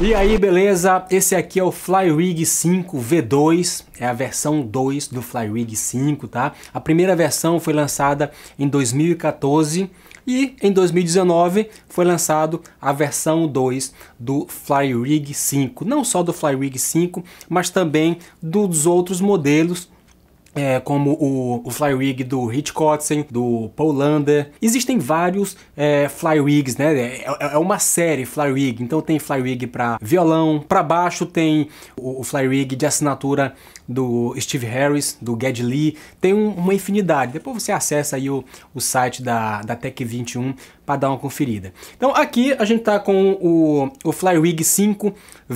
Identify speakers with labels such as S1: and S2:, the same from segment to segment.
S1: E aí, beleza? Esse aqui é o Flyrig 5 V2, é a versão 2 do Flyrig 5, tá? A primeira versão foi lançada em 2014 e em 2019 foi lançado a versão 2 do Flyrig 5. Não só do Flyrig 5, mas também dos outros modelos, como o Flyrig do Hitchcock, do Polander. Existem vários Flyrigs, né? É uma série Flyrig. Então tem Flyrig para violão, para baixo tem o Flyrig de assinatura do Steve Harris, do Geddy Lee. Tem uma infinidade. Depois você acessa aí o site da Tech 21 para dar uma conferida. Então aqui a gente tá com o Flyrig 5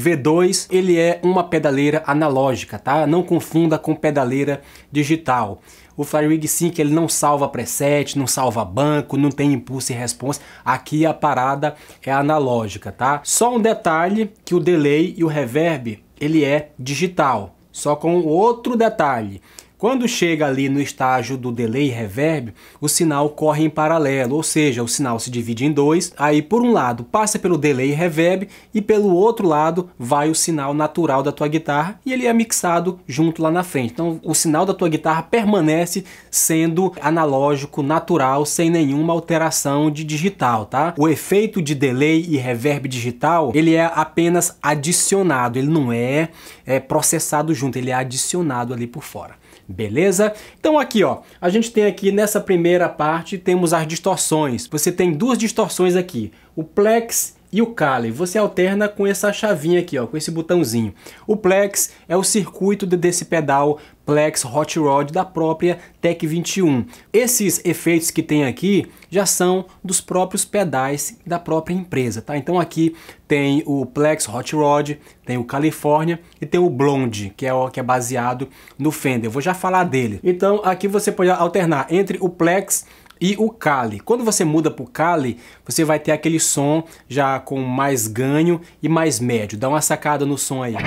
S1: V2. Ele é uma pedaleira analógica, tá? Não confunda com pedaleira digital. O Flyrig 5 ele não salva preset, não salva banco, não tem impulso e response. Aqui a parada é analógica, tá? Só um detalhe, que o delay e o reverb ele é digital. Só com outro detalhe. Quando chega ali no estágio do delay e reverb, o sinal corre em paralelo, ou seja, o sinal se divide em dois. Aí por um lado passa pelo delay e reverb e pelo outro lado vai o sinal natural da tua guitarra e ele é mixado junto lá na frente. Então o sinal da tua guitarra permanece sendo analógico, natural, sem nenhuma alteração de digital, tá? O efeito de delay e reverb digital, ele é apenas adicionado, ele não é processado junto, ele é adicionado ali por fora. Beleza? Então aqui ó, a gente tem aqui nessa primeira parte, temos as distorções. Você tem duas distorções aqui, o Plex e o Cali. Você alterna com essa chavinha aqui, ó, com esse botãozinho. O Plex é o circuito desse pedal Plex Hot Rod da própria Tech 21. Esses efeitos que tem aqui já são dos próprios pedais da própria empresa, tá? Então aqui tem o Plex Hot Rod, tem o California e tem o Blonde, que é baseado no Fender. Eu vou já falar dele. Então aqui você pode alternar entre o Plex e o Cali. Quando você muda para o Cali, você vai ter aquele som já com mais ganho e mais médio. Dá uma sacada no som aí.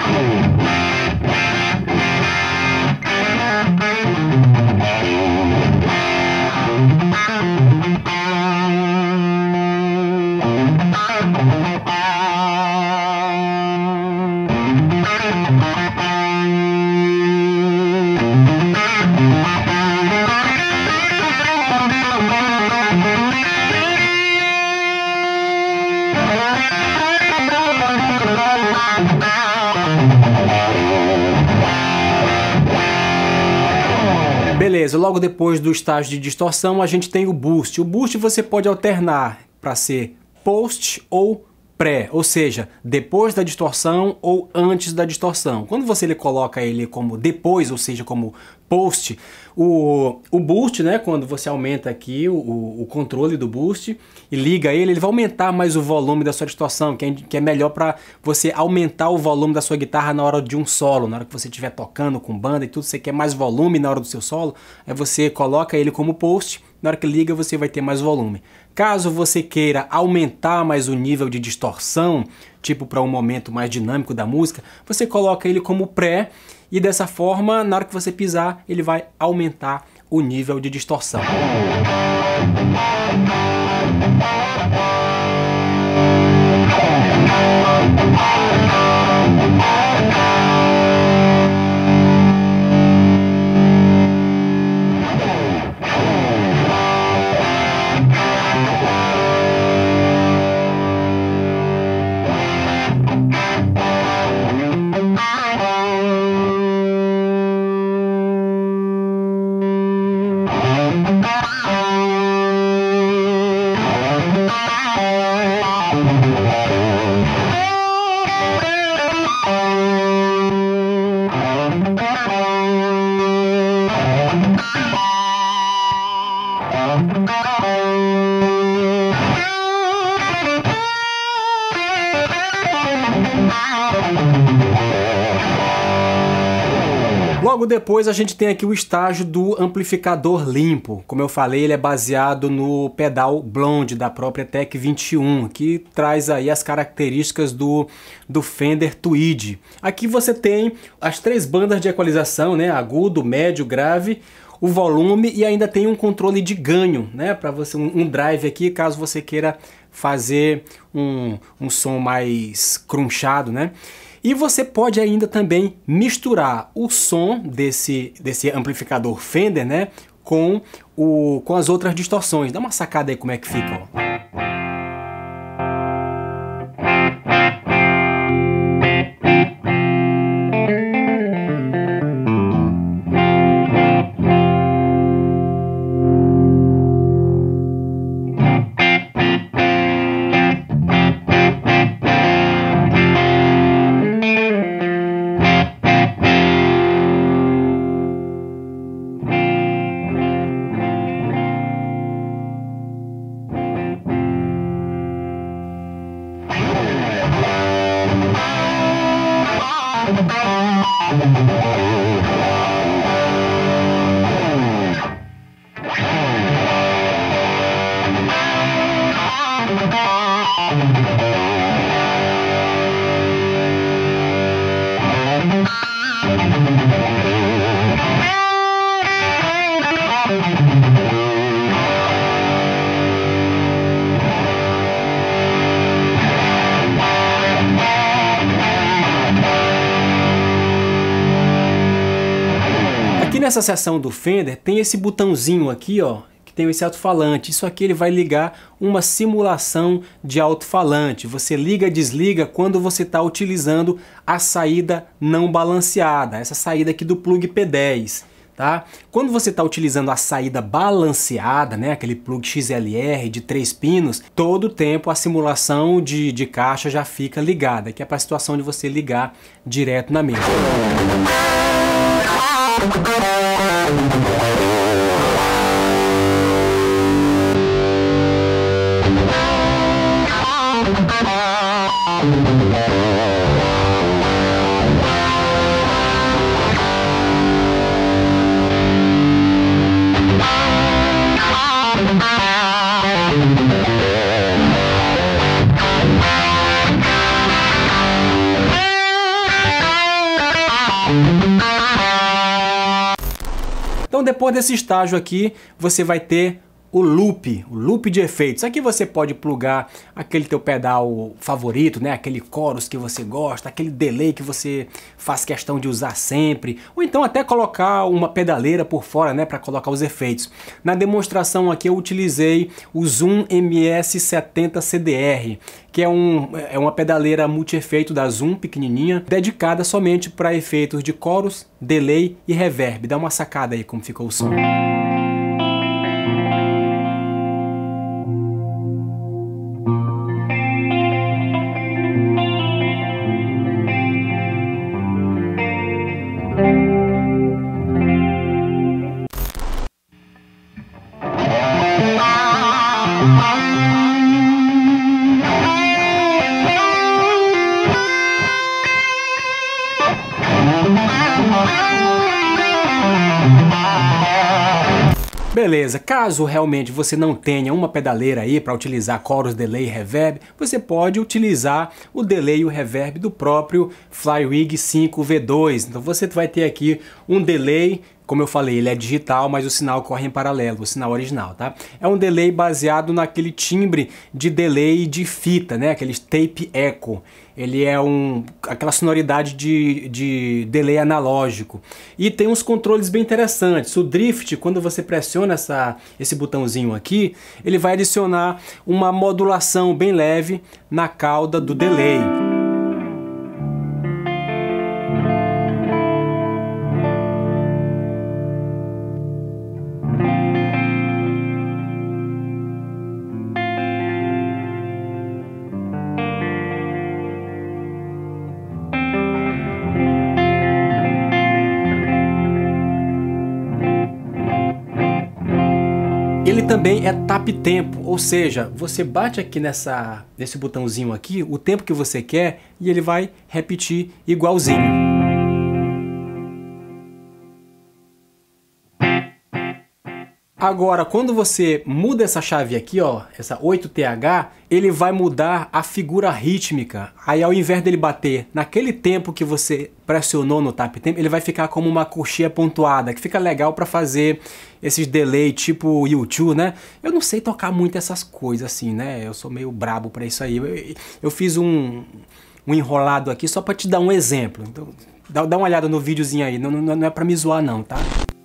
S1: Beleza, logo depois do estágio de distorção a gente tem o Boost. O Boost você pode alternar para ser Post ou Pré, ou seja, depois da distorção ou antes da distorção. Quando você coloca ele como depois, ou seja, como Post, o Boost, né, quando você aumenta aqui o controle do Boost e liga ele vai aumentar mais o volume da sua distorção, que é melhor para você aumentar o volume da sua guitarra na hora de um solo, na hora que você estiver tocando com banda e tudo, você quer mais volume na hora do seu solo, aí você coloca ele como Post, na hora que liga você vai ter mais volume. Caso você queira aumentar mais o nível de distorção, tipo para um momento mais dinâmico da música, você coloca ele como Pré e dessa forma, na hora que você pisar, ele vai aumentar o nível de distorção. Logo depois a gente tem aqui o estágio do amplificador limpo. Como eu falei, ele é baseado no pedal Blonde da própria Tech 21, que traz aí as características do Fender Tweed. Aqui você tem as três bandas de equalização, né? Agudo, médio, grave. o volume e ainda tem um controle de ganho, né? Para você, um drive aqui, caso você queira fazer um som mais crunchado, né? E você pode ainda também misturar o som desse amplificador Fender, né, com as outras distorções. Dá uma sacada aí como é que fica, ó. Aqui nessa seção do Fender tem esse botãozinho aqui, ó, que tem esse alto-falante. Isso aqui ele vai ligar uma simulação de alto-falante. Você liga e desliga quando você está utilizando a saída não balanceada, essa saída aqui do plug P10. Tá? Quando você está utilizando a saída balanceada, né, aquele plug XLR de 3 pinos, todo o tempo a simulação de caixa já fica ligada, que é para a situação de você ligar direto na mesa. Então depois desse estágio aqui, você vai ter o loop de efeitos. Aqui você pode plugar aquele teu pedal favorito, né? Aquele chorus que você gosta, aquele delay que você faz questão de usar sempre, ou então até colocar uma pedaleira por fora, né? Para colocar os efeitos. Na demonstração aqui eu utilizei o Zoom MS70 CDR, que é uma pedaleira multi-efeito da Zoom, pequenininha, dedicada somente para efeitos de chorus, delay e reverb. Dá uma sacada aí como ficou o som. Beleza, caso realmente você não tenha uma pedaleira aí para utilizar chorus, delay e reverb, você pode utilizar o delay e o reverb do próprio Flyrig 5 V2. Então você vai ter aqui um delay, como eu falei, ele é digital, mas o sinal corre em paralelo, o sinal original, tá? É um delay baseado naquele timbre de delay de fita, né? Aquele tape echo. Ele é aquela sonoridade de delay analógico. E tem uns controles bem interessantes. O drift, quando você pressiona esse botãozinho aqui, ele vai adicionar uma modulação bem leve na cauda do delay. Ele também é tap tempo, ou seja, você bate aqui nesse botãozinho aqui, o tempo que você quer, e ele vai repetir igualzinho. Agora, quando você muda essa chave aqui, ó, essa 8TH, ele vai mudar a figura rítmica. Aí ao invés dele bater naquele tempo que você pressionou no tap tempo, ele vai ficar como uma coxinha pontuada, que fica legal para fazer esses delay tipo U2, né? Eu não sei tocar muito essas coisas assim, né? Eu sou meio brabo para isso aí. Eu fiz um enrolado aqui só para te dar um exemplo. Então, dá uma olhada no videozinho aí, não é para me zoar não, tá?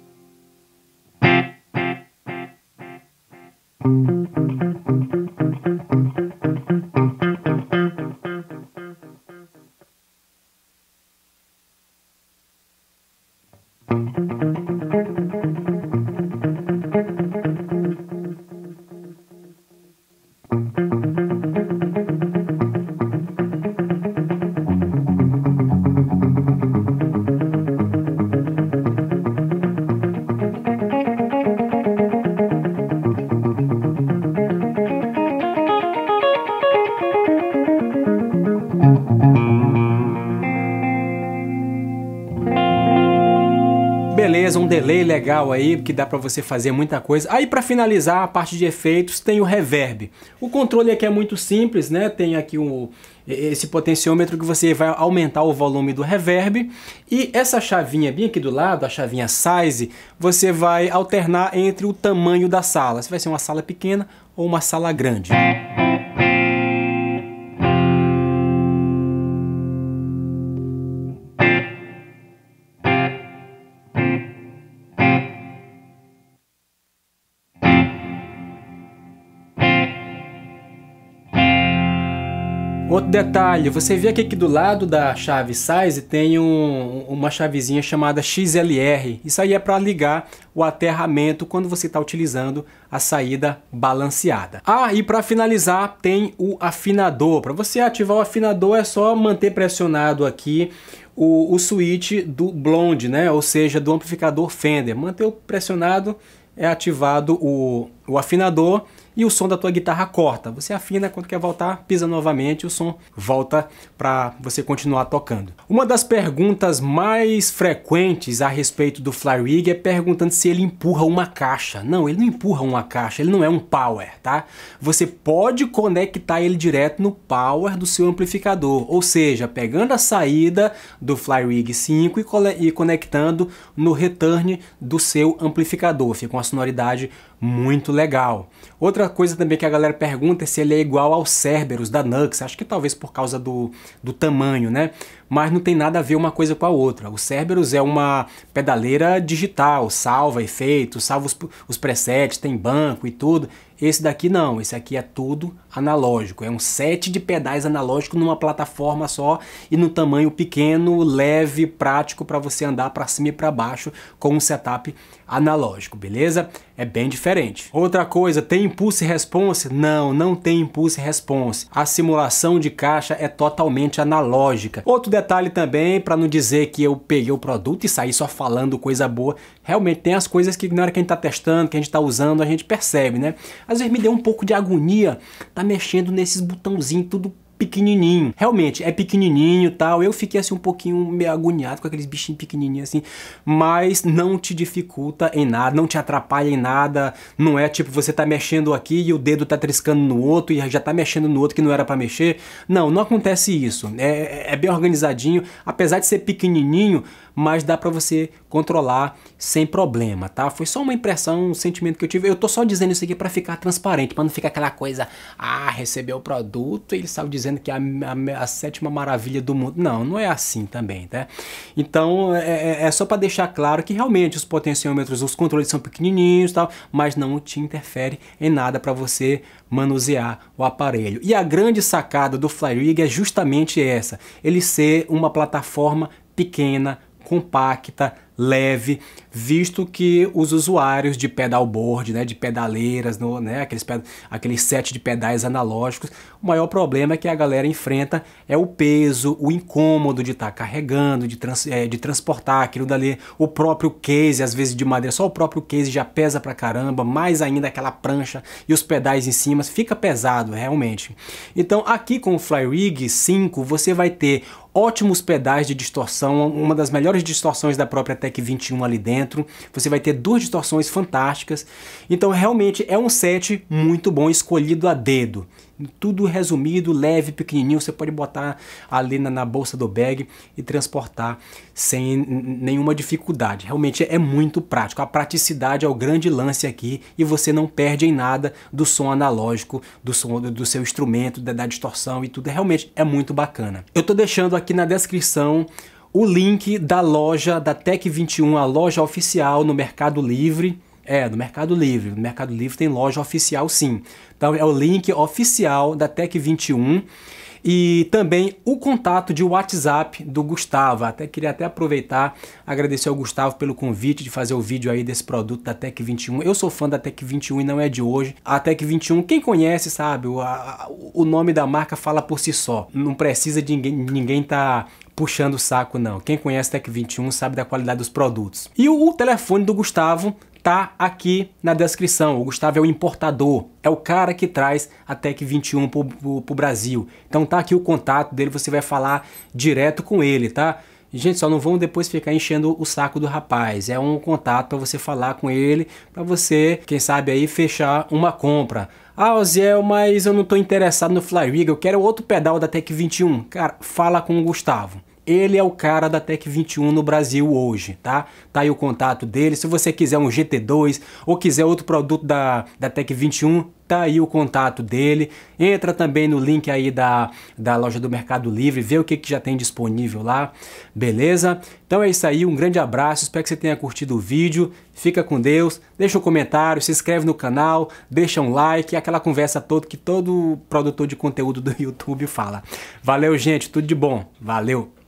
S1: Beleza, um delay legal aí, que dá pra você fazer muita coisa. Aí pra finalizar a parte de efeitos tem o reverb. O controle aqui é muito simples, né? Tem aqui esse potenciômetro que você vai aumentar o volume do reverb. E essa chavinha bem aqui do lado, a chavinha size, você vai alternar entre o tamanho da sala. Se vai ser uma sala pequena ou uma sala grande. Outro detalhe, você vê que aqui do lado da chave size tem uma chavezinha chamada XLR. Isso aí é para ligar o aterramento quando você está utilizando a saída balanceada. Ah, e para finalizar tem o afinador. Para você ativar o afinador é só manter pressionado aqui o switch do blonde, né? Ou seja, do amplificador Fender. Manter pressionado é ativado o afinador e o som da tua guitarra corta. Você afina, quando quer voltar, pisa novamente, o som volta para você continuar tocando. Uma das perguntas mais frequentes a respeito do Flyrig é perguntando se ele empurra uma caixa. Não, ele não empurra uma caixa, ele não é um power, tá? Você pode conectar ele direto no power do seu amplificador, ou seja, pegando a saída do Flyrig 5 e conectando no return do seu amplificador. Fica uma sonoridade muito legal. Outra coisa também que a galera pergunta é se ele é igual ao Cerberus da Nux. Acho que talvez por causa do tamanho, né? Mas não tem nada a ver uma coisa com a outra. O Cerberus é uma pedaleira digital, salva efeitos, salva os presets, tem banco e tudo. Esse daqui não, esse aqui é tudo analógico. É um set de pedais analógico numa plataforma só e no tamanho pequeno, leve, prático para você andar para cima e para baixo com um setup analógico, beleza? É bem diferente. Outra coisa, tem impulse response? Não, não tem impulse response. A simulação de caixa é totalmente analógica. Outro detalhe também, para não dizer que eu peguei o produto e saí só falando coisa boa, realmente tem as coisas que na hora que a gente está testando, que a gente está usando, a gente percebe, né? Às vezes me deu um pouco de agonia, tá mexendo nesses botãozinhos tudo pequenininho. Realmente, é pequenininho e tal. Eu fiquei assim um pouquinho meio agoniado com aqueles bichinhos pequenininhos assim, mas não te dificulta em nada, não te atrapalha em nada. Não é tipo você tá mexendo aqui e o dedo tá triscando no outro e já tá mexendo no outro que não era para mexer. Não, não acontece isso. É bem organizadinho, apesar de ser pequenininho, mas dá para você controlar sem problema, tá? Foi só uma impressão, um sentimento que eu tive. Eu tô só dizendo isso aqui para ficar transparente, para não ficar aquela coisa, recebeu o produto e ele saiu dizendo que é a sétima maravilha do mundo. Não, não é assim também, tá? Então, é só para deixar claro que realmente os potenciômetros, os controles são pequenininhos e tal, mas não te interfere em nada para você manusear o aparelho. E a grande sacada do Flyrig é justamente essa, ele ser uma plataforma pequena, compacta, leve, visto que os usuários de pedalboard, né, de pedaleiras, né, aqueles set de pedais analógicos, o maior problema que a galera enfrenta é o peso, o incômodo de estar carregando, de transportar aquilo dali, o próprio case, às vezes de madeira, só o próprio case já pesa pra caramba, mais ainda aquela prancha e os pedais em cima, fica pesado realmente. Então aqui com o Flyrig 5 você vai ter ótimos pedais de distorção, uma das melhores distorções da própria TEC 21 ali dentro. Você vai ter 2 distorções fantásticas. Então realmente é um set muito bom, escolhido a dedo. Tudo resumido, leve, pequenininho, você pode botar ali na bolsa do bag e transportar sem nenhuma dificuldade. Realmente é muito prático, a praticidade é o grande lance aqui e você não perde em nada do som analógico, do som do seu instrumento, da distorção e tudo. Realmente é muito bacana. Eu tô deixando aqui na descrição o link da loja da TEC 21, a loja oficial no Mercado Livre. No Mercado Livre. No Mercado Livre tem loja oficial, sim. Então é o link oficial da TEC 21 e também o contato de WhatsApp do Gustavo. Queria até aproveitar, agradecer ao Gustavo pelo convite de fazer o vídeo aí desse produto da TEC 21. Eu sou fã da TEC 21 e não é de hoje. A TEC 21, quem conhece sabe, o nome da marca fala por si só. Não precisa de ninguém tá puxando o saco, não. Quem conhece a TEC 21 sabe da qualidade dos produtos. E o telefone do Gustavo tá aqui na descrição. O Gustavo é o importador, é o cara que traz a TEC 21 pro Brasil. Então tá aqui o contato dele, você vai falar direto com ele, tá? Gente, só não vão depois ficar enchendo o saco do rapaz. É um contato para você falar com ele, para você, quem sabe aí, fechar uma compra. Ah, Oziel, mas eu não tô interessado no Flyrig, eu quero outro pedal da TEC 21. Cara, fala com o Gustavo. Ele é o cara da TEC 21 no Brasil hoje, tá? Tá aí o contato dele. Se você quiser um GT2 ou quiser outro produto da TEC 21, tá aí o contato dele. Entra também no link aí da loja do Mercado Livre, vê o que já tem disponível lá, beleza? Então é isso aí, um grande abraço, espero que você tenha curtido o vídeo. Fica com Deus, deixa um comentário, se inscreve no canal, deixa um like, aquela conversa toda que todo produtor de conteúdo do YouTube fala. Valeu, gente, tudo de bom. Valeu!